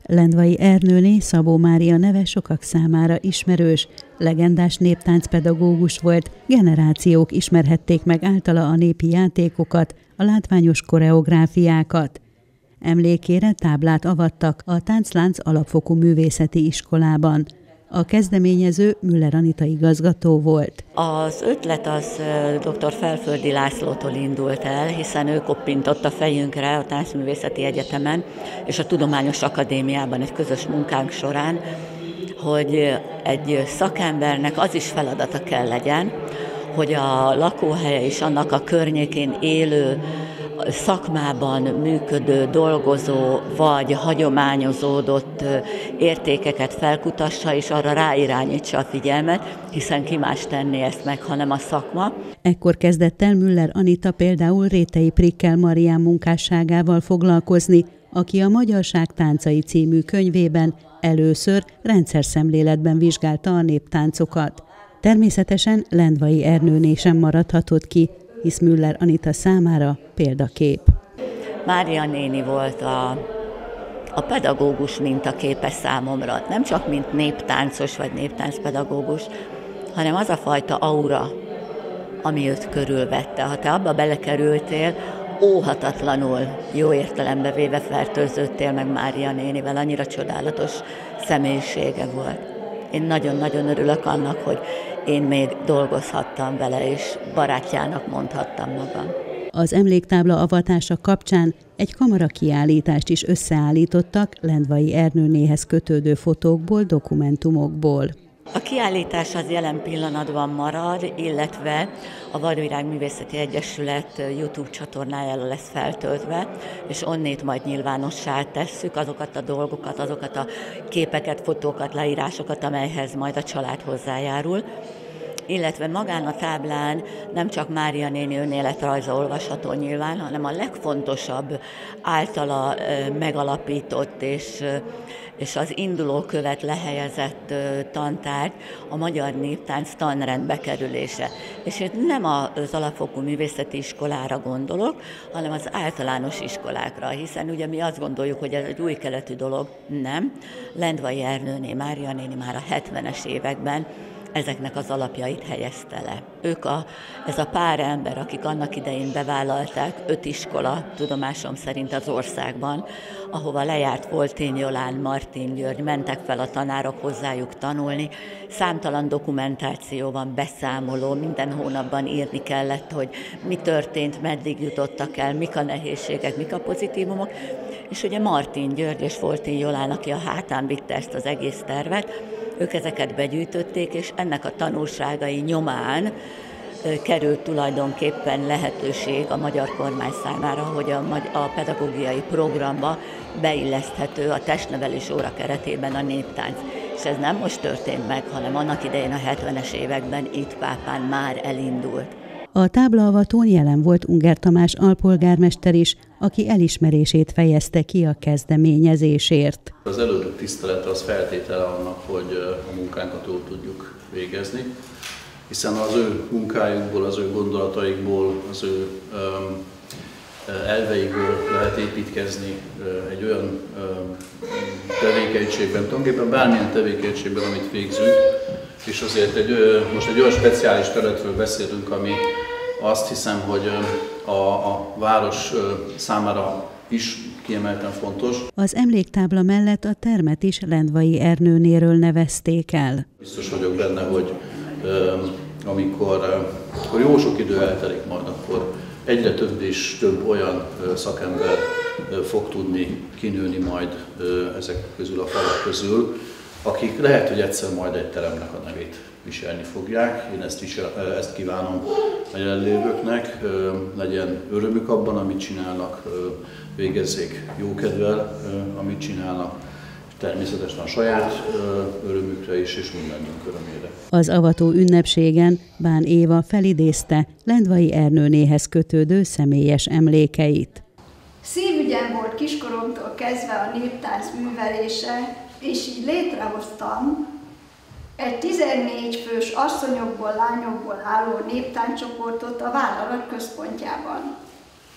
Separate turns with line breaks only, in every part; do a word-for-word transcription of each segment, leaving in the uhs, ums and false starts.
Lendvai Ernőné Szabó Mária neve sokak számára ismerős, legendás néptáncpedagógus volt, generációk ismerhették meg általa a népi játékokat, a látványos koreográfiákat. Emlékére táblát avattak a Tánclánc Alapfokú Művészeti Iskolában. A kezdeményező Müller Anita igazgató volt.
Az ötlet az dr. Felföldi Lászlótól indult el, hiszen ő koppintott a fejünkre a Táncművészeti Egyetemen és a Tudományos Akadémiában egy közös munkánk során, hogy egy szakembernek az is feladata kell legyen, hogy a lakóhelye és annak a környékén élő, szakmában működő, dolgozó vagy hagyományozódott értékeket felkutassa és arra ráirányítsa a figyelmet, hiszen ki más tenné ezt meg, hanem a szakma.
Ekkor kezdett el Müller Anita például Rétei Prikkel Marián munkásságával foglalkozni, aki a Magyarság táncai című könyvében először rendszerszemléletben vizsgálta a néptáncokat. Természetesen Lendvai Ernőné sem maradhatott ki, hisz Müller Anita számára példakép.
Mária néni volt a, a pedagógus mintaképe számomra, nem csak mint néptáncos vagy néptáncpedagógus, hanem az a fajta aura, ami őt körülvette. Ha te abba belekerültél, óhatatlanul, jó értelembe véve fertőződtél meg Mária nénivel, annyira csodálatos személyisége volt. Én nagyon-nagyon örülök annak, hogy én még dolgozhattam vele, és barátjának mondhattam magam.
Az emléktábla avatása kapcsán egy kamarakiállítást is összeállítottak Lendvai Ernőnéhez kötődő fotókból, dokumentumokból.
A kiállítás az jelen pillanatban marad, illetve a Vadvirág Művészeti Egyesület YouTube csatornájára lesz feltöltve, és onnét majd nyilvánossá tesszük azokat a dolgokat, azokat a képeket, fotókat, leírásokat, amelyhez majd a család hozzájárul. Illetve magán a táblán nem csak Mária néni önéletrajza olvasható nyilván, hanem a legfontosabb általa megalapított és, és az indulókövet lehelyezett tantárgy a magyar néptánc tanrendbe kerülése. És itt nem az alapfokú művészeti iskolára gondolok, hanem az általános iskolákra, hiszen ugye mi azt gondoljuk, hogy ez egy új keletű dolog, nem. Lendvai Ernőné, Mária néni már a hetvenes években ezeknek az alapjait helyezte le. Ők a, ez a pár ember, akik annak idején bevállalták öt iskola, tudomásom szerint az országban, ahova lejárt Foltény Jolán, Martin György, mentek fel a tanárok hozzájuk tanulni. Számtalan dokumentáció van, beszámoló, minden hónapban írni kellett, hogy mi történt, meddig jutottak el, mik a nehézségek, mik a pozitívumok. És ugye Martin György és Foltény Jolán, aki a hátán vitte ezt az egész tervet, ők ezeket begyűjtötték, és ennek a tanulságai nyomán került tulajdonképpen lehetőség a magyar kormány számára, hogy a, a pedagógiai programba beilleszthető a testnevelés óra keretében a néptánc. És ez nem most történt meg, hanem annak idején a hetvenes években itt Pápán már elindult.
A táblaavatón jelen volt Unger Tamás alpolgármester is, aki elismerését fejezte ki a kezdeményezésért.
Az elődök tisztelete az feltétele annak, hogy a munkánkat jól tudjuk végezni, hiszen az ő munkájukból, az ő gondolataikból, az ő elveikből lehet építkezni egy olyan tevékenységben, tulajdonképpen bármilyen tevékenységben, amit végzünk, és azért egy, most egy olyan speciális területről beszélünk, ami azt hiszem, hogy a, a város számára is kiemelten fontos.
Az emléktábla mellett a termet is Lendvai Ernőnéről nevezték el.
Biztos vagyok benne, hogy amikor, amikor jó sok idő eltelik majd, akkor egyre több és több olyan szakember fog tudni kinőni majd ezek közül a falak közül, akik lehet, hogy egyszer majd egy teremnek a nevét viselni fogják. Én ezt, is, ezt kívánom a jelenlévőknek, legyen örömük abban, amit csinálnak, végezzék jókedvel, amit csinálnak, természetesen a saját örömükre is, és mindannyiunk örömére.
Az avató ünnepségen Bán Éva felidézte Lendvai Ernőnéhez kötődő személyes emlékeit.
Szívügyem volt kiskoromtól kezdve a néptánc művelése, és így létrehoztam egy tizennégy fős asszonyokból, lányokból álló néptánccsoportot a vállalat központjában.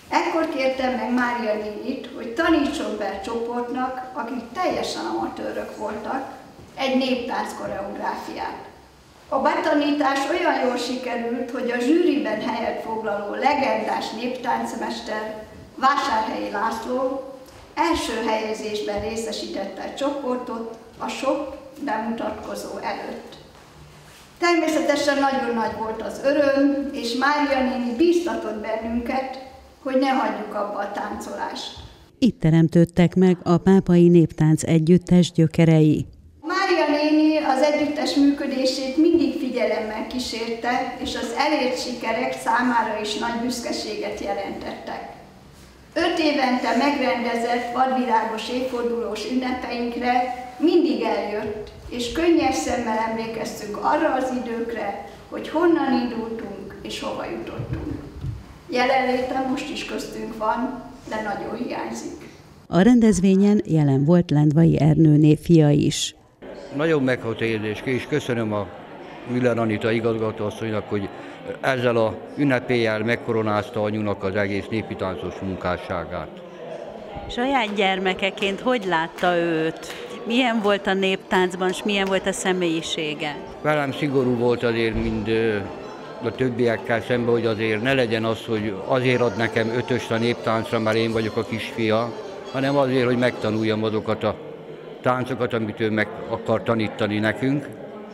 Ekkor kértem meg Mária nénit, hogy tanítson be a csoportnak, akik teljesen amatőrök voltak, egy néptánc koreográfiát. A betanítás olyan jól sikerült, hogy a zsűriben helyet foglaló legendás néptáncmester Vásárhelyi László első helyezésben részesítette a csoportot a sok bemutatkozó előtt. Természetesen nagyon nagy volt az öröm, és Mária néni bíztatott bennünket, hogy ne hagyjuk abba a táncolást.
Itt teremtődtek meg a Pápai Néptánc Együttes gyökerei.
Mária néni az együttes működését mindig figyelemmel kísérte, és az elért sikerek számára is nagy büszkeséget jelentettek. Öt évente megrendezett vadvirágos évfordulós ünnepeinkre mindig eljött, és könnyes szemmel emlékeztünk arra az időkre, hogy honnan indultunk és hova jutottunk. Jelenléte most is köztünk van, de nagyon hiányzik.
A rendezvényen jelen volt Lendvai Ernőné fia is.
Nagyon megható érzés, és köszönöm a Müller Anita igazgatóasszonynak, hogy ezzel a ünnepéllyel megkoronázta anyunak az egész népi táncos munkásságát.
Saját gyermekeként hogy látta őt? Milyen volt a néptáncban, és milyen volt a személyisége?
Velem szigorú volt azért, mind a többiekkel szemben, hogy azért ne legyen az, hogy azért ad nekem ötöst a néptáncra, mert én vagyok a kisfia, hanem azért, hogy megtanuljam azokat a táncokat, amit ő meg akar tanítani nekünk.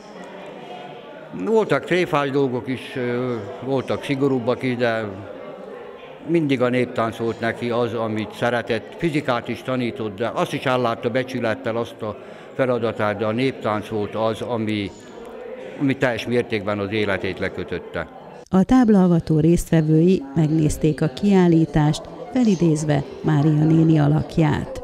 Voltak tréfás dolgok is, voltak szigorúbbak is, de mindig a néptánc volt neki az, amit szeretett. Fizikát is tanított, de azt is ellátta becsülettel azt a feladatát, de a néptánc volt az, ami, ami teljes mértékben az életét lekötötte.
A táblaavató résztvevői megnézték a kiállítást, felidézve Mária néni alakját.